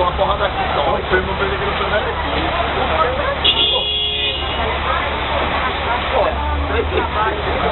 uma porrada aqui, então. Foi uma vez que eu tô vendo aqui.